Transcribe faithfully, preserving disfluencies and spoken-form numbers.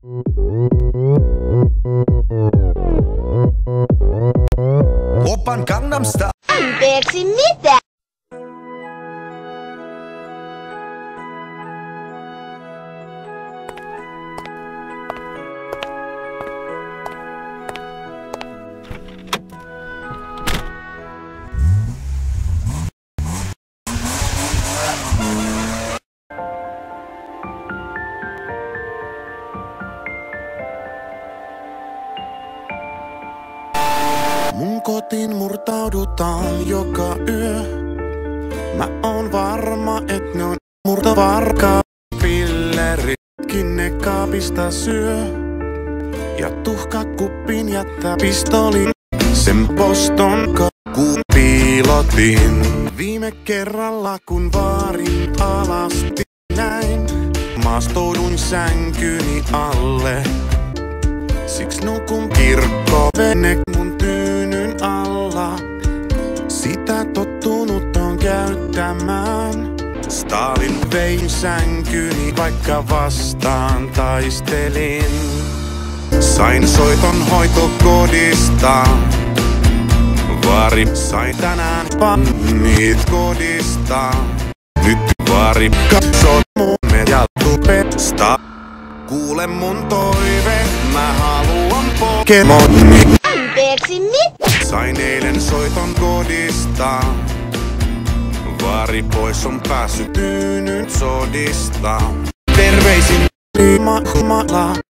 Open Gangnam Style. Anteeksi mitä? Mun kotiin murtaudutaan joka yö. Mä oon varma, et ne on murtovarkaa. Pilleritkin ne kaapista syö. Ja tuhkakuppiin jättää pistolin. Sen poston kakkuun piilotin. Viime kerralla kun vaarin alasti näin. Maastoudun sänkyni alle. Siks nukun kirkkovene mun tyynyn alla. Sitä tottunut on käyttämään. Stalin vein sänkyni vaikka vastaan taistelin. Sain soiton hoitokodista. Vaari sain tänään pannit kodista. Nyt vaari katsoo mun ja tupesta. Kuule mun toive, mä haluan Pokemoni. Anteeksi mitä? Sain eilen soiton kodista. Vaari pois on päässyt tyynyn sodista. Terveisin Rimahumala.